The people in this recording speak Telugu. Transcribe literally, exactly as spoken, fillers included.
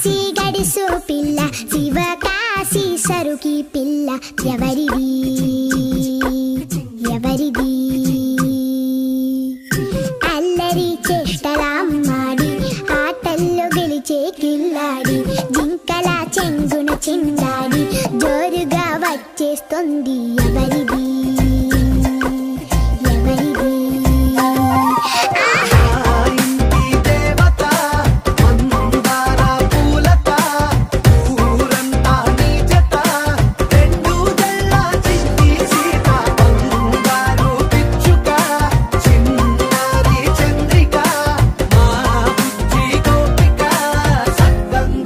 కాశీ గడిసో పిల్ల శివకాశీ సరుకి పిల్ల ఎవరిది ఎవరిది అల్లరి చేష్టలామ్మాడి ఆటల్లో గెలిచే కిల్లాడి జింకల చెంగున చిందాడి జోరుగా వచ్చేస్తుంది